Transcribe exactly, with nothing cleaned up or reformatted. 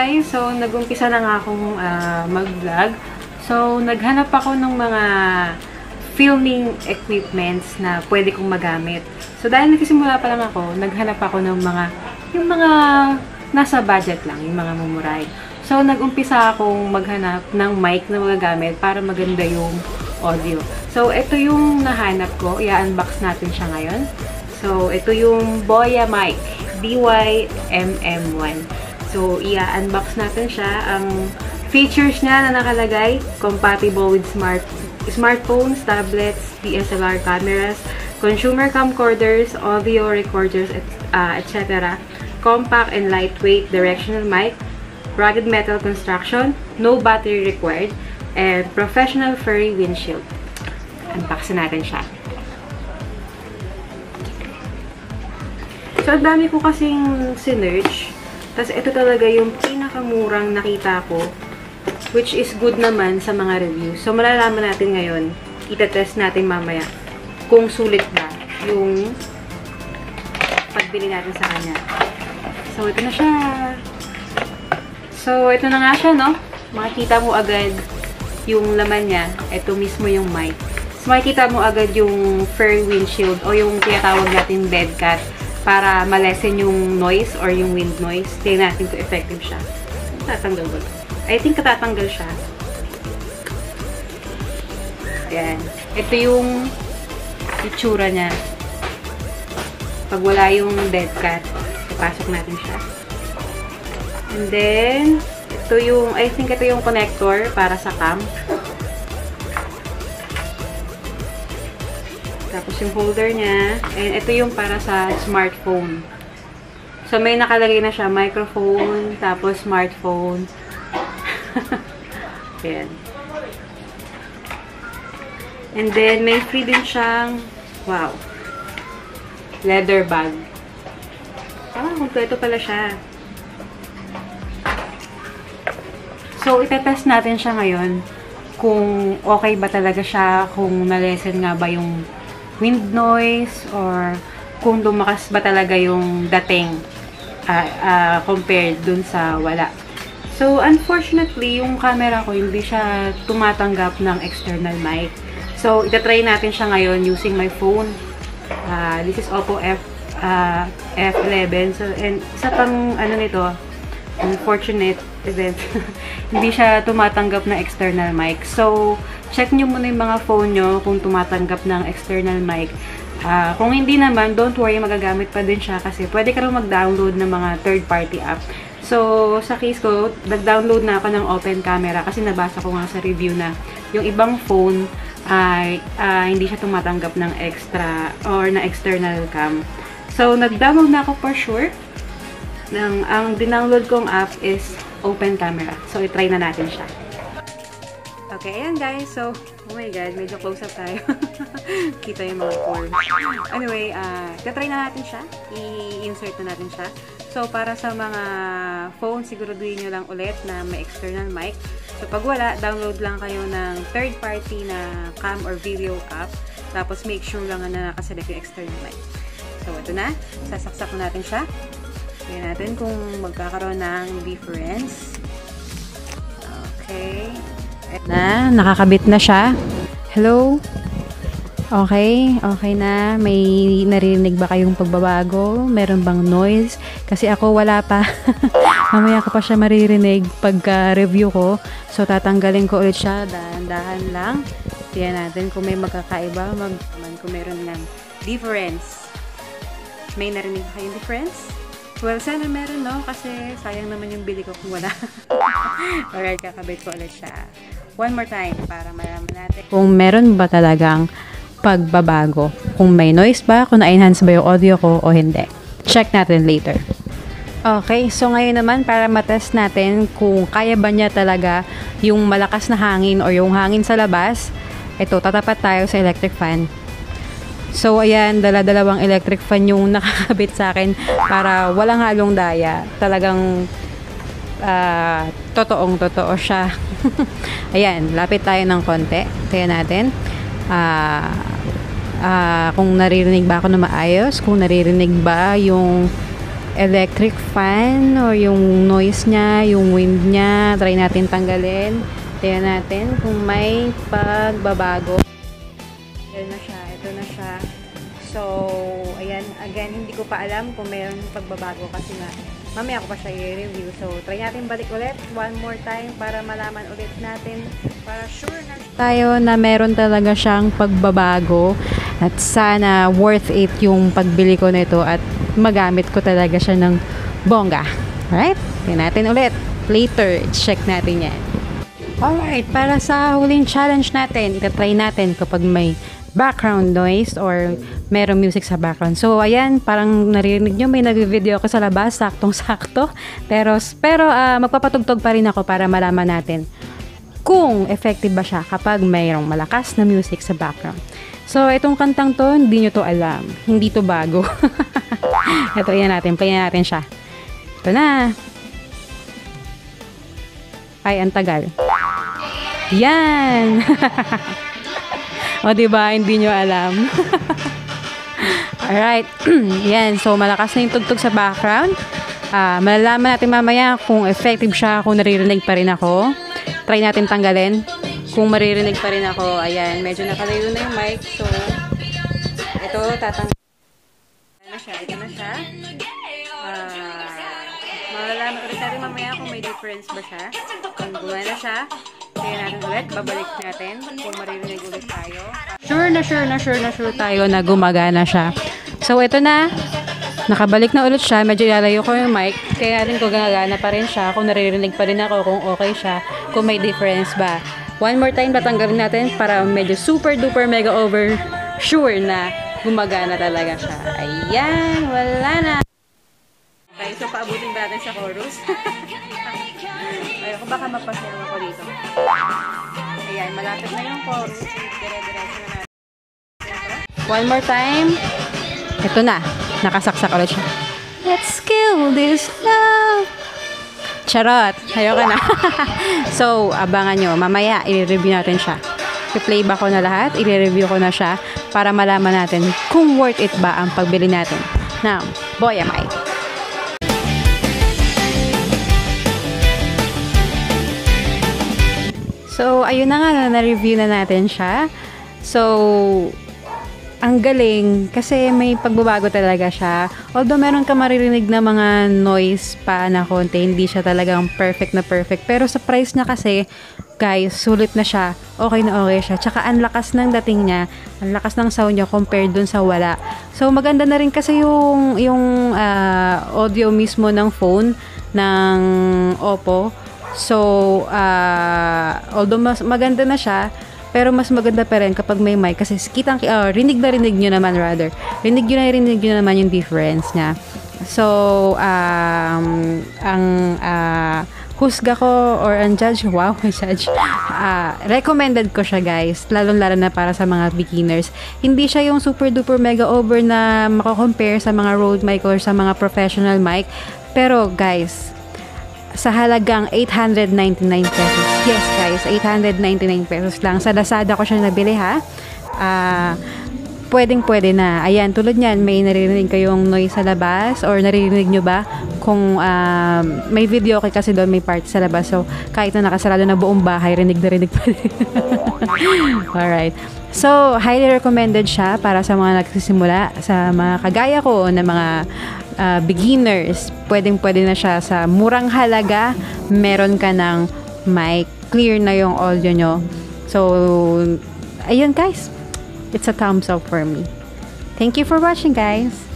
guys, so nag-umpisa na nga akong uh, mag-vlog. So naghanap ako ng mga filming equipments na pwede kong magamit. So dahil nagsisimula pa lang ako, naghanap ako ng mga yung mga nasa budget lang, yung mga mumuray. So nag-umpisa akong maghanap ng mic na magagamit para maganda yung audio. So ito yung nahanap ko, i-unbox natin siya ngayon. So ito yung Boya mic, D Y M M one. So, i-unbox natin siya. Ang features niya na nakalagay, compatible with smart smartphones, tablets, D S L R cameras, consumer camcorders, audio recorders, uh, et cetera. Compact and lightweight directional mic, rugged metal construction, no battery required, and professional furry windshield. Unboxin natin siya. So, ang dami ko kasing sinerch. Tapos, ito talaga yung pinakamurang nakita ko, which is good naman sa mga reviews. So, malalaman natin ngayon, itatest natin mamaya, kung sulit ba yung pagbili natin sa kanya. So, ito na siya. So, ito na nga siya, no? Makikita mo agad yung laman niya. Ito mismo yung mic. So, makikita mo agad yung fur windshield o yung tinatawag natin dead cat, para malesen yung noise or yung wind noise. Tingnan natin kung effective siya. Tatanggal ba? I think katatanggal siya. Ayan. Ito yung itsura niya. Pag wala yung dead cat, ipasok natin siya. And then, ito yung, I think ito yung connector para sa cam. Tapos yung holder niya. And ito yung para sa smartphone. So, may nakalagay na siya. Microphone, tapos smartphone. Ayan. And then, may free din siyang, wow, leather bag. Ah, kompleto pala siya. So, itetest natin siya ngayon kung okay ba talaga siya, kung nalesen nga ba yung wind noise, or kung lumakas ba talaga yung dating uh, uh, compared dun sa wala. So, unfortunately, yung camera ko hindi siya tumatanggap ng external mic. So, itatry natin siya ngayon using my phone. Uh, this is Oppo F, uh, F eleven. So, and isa pang ano nito, unfortunate event, hindi siya tumatanggap ng external mic. So, check nyo muna yung mga phone nyo kung tumatanggap ng external mic. Uh, kung hindi naman, don't worry, magagamit pa din siya kasi pwede ka rin mag-download ng mga third-party app. So, sa case ko, nag-download na ako ng open camera kasi nabasa ko nga sa review na yung ibang phone ay uh, hindi siya tumatanggap ng extra or na external cam. So, nag-download na ako for sure. Ng, ang dinownload kong app is open camera. So, i-try na natin siya. Okay, ayan guys. So, oh my god, medyo close up tayo. Kita yung mga forms. Anyway, uh, try na natin siya. I-insert na natin siya. So, para sa mga phone, siguraduhin nyo lang ulit na may external mic. So, pag wala, download lang kayo ng third party na cam or video app. Tapos, make sure lang na nakaselect yung external mic. So, ito na. Sasaksak natin siya. Tingnan natin kung magkakaroon ng difference. Okay. Na, nakakabit na siya. Hello? Okay, okay na. May naririnig ba kayong pagbabago? Meron bang noise? Kasi ako wala pa. Mamaya ko pa siya maririnig pagka-review ko. So, tatanggalin ko ulit siya. Dahan-dahan lang. Tingnan natin kung may magkakaiba. Mag kung meron ng difference. May narinig ba kayong difference? Well, sana meron, no? Kasi sayang naman yung bili ko kung wala. Alright, kakabit ko ulit siya. One more time para malaman natin kung meron ba talagang pagbabago. Kung may noise ba, kung na-enhance ba yung audio ko o hindi. Check natin later. Okay, so ngayon naman para matest natin kung kaya ba niya talaga yung malakas na hangin o yung hangin sa labas. Ito, tatapat tayo sa electric fan. So, ayan, dala-dalawang electric fan yung nakakabit sa akin para walang halong daya. Talagang uh, totoong-totoo siya. Ayan, lapit tayo ng konti. Tingnan natin. Uh, uh, kung naririnig ba ako na maayos, kung naririnig ba yung electric fan or yung noise niya, yung wind niya. Try natin tanggalin. Tingnan natin kung may pagbabago. Ito na siya. Ito na siya. So, ayan. Again, hindi ko pa alam kung mayroon pagbabago kasi nga mamaya ko pa siya i-review. So, try natin balik ulit one more time para malaman ulit natin. Para sure na tayo na meron talaga siyang pagbabago. At sana worth it yung pagbili ko nito at magamit ko talaga siya ng bongga. Alright? Tingnan natin ulit. Later, check natin yan. Alright, para sa huling challenge natin, itatry natin kapag may background noise or merong music sa background. So, ayan, parang naririnig nyo, may nag-video ako sa labas, saktong-sakto. Pero, pero uh, magpapatugtog pa rin ako para malaman natin kung effective ba siya kapag mayroong malakas na music sa background. So, itong kantang to, hindi nyo to alam. Hindi to bago. Ito, yan natin. Play natin siya. Ito na. Ay, ang tagal. Yan! O, diba? Hindi nyo alam. Alright. Yan. So, malakas na yung tugtog sa background. Uh, malalaman natin mamaya kung effective siya, kung naririnig pa rin ako. Try natin tanggalin. Kung maririnig pa rin ako, ayan, medyo nakalayo na yung mic. So, ito, tatanggalin na siya. Ito na siya. Uh, malalaman ulit natin mamaya kung may difference ba siya. Kung gumana siya, tingnan natin ulit, babalik natin kung maririnig ulit tayo. Sure na sure na sure na sure tayo na gumagana siya. So, ito na. Nakabalik na ulit siya. Medyo ilalayo ko yung mic. Kaya natin kung gumagana pa rin siya, kung naririnig pa rin ako, kung okay siya, kung may difference ba. One more time, tatanggalin natin para medyo super duper mega over sure na gumagana talaga siya. Ayan, wala na. Okay, so paabutin ba natin sa chorus? Ayoko, baka mapasayaw ako dito. Ayan, malapit na yung chorus. Dire-diretso na natin. One more time. Ito na. Nakasaksak ulit siya. Let's kill this love. Charot. Ayoko na. So, abangan nyo. Mamaya, i-review natin siya. I-playback ko na lahat. I-review ko na siya para malaman natin kung worth it ba ang pagbili natin ng Boya mic. So, ayun na nga, na-review na natin siya. So, ang galing kasi may pagbabago talaga siya. Although meron ka maririnig na mga noise pa na konti, hindi siya talagang perfect na perfect. Pero sa price niya kasi, guys, sulit na siya. Okay na okay siya. Tsaka ang lakas ng dating niya, ang lakas ng sound niya compared dun sa wala. So maganda na rin kasi yung, yung uh, audio mismo ng phone ng Oppo. So, uh, although mas maganda na siya, pero mas maganda pa rin kapag may mic kasi kitang, uh, rinig na rinig nyo naman rather. Rinig nyo na rinig nyo naman yung difference niya. So, um, ang uh, husga ko or ang judge, wow, judge, uh, recommended ko siya guys, lalong-lalo na para sa mga beginners. Hindi siya yung super duper mega over na mako-compare sa mga Rode mic or sa mga professional mic. Pero guys, sa halagang eight hundred ninety-nine pesos. Yes, guys, eight hundred ninety-nine pesos lang. Sa Lazada ko siya nabili, ha? Ah, uh, pwedeng-pwede na. Ayan, tulad niyan, may naririnig kayong noise sa labas or naririnig nyo ba kung uh, may video okay kasi doon, may part sa labas. So, kahit na nakasarado na buong bahay, rinig na rinig pa rin. Alright. So, highly recommended siya para sa mga nagsisimula, sa mga kagaya ko na mga uh, beginners. Pwedeng-pwede na siya sa murang halaga. Meron ka ng mic. Clear na yung audio nyo. So, ayun guys. It's a thumbs up for me. Thank you for watching, guys.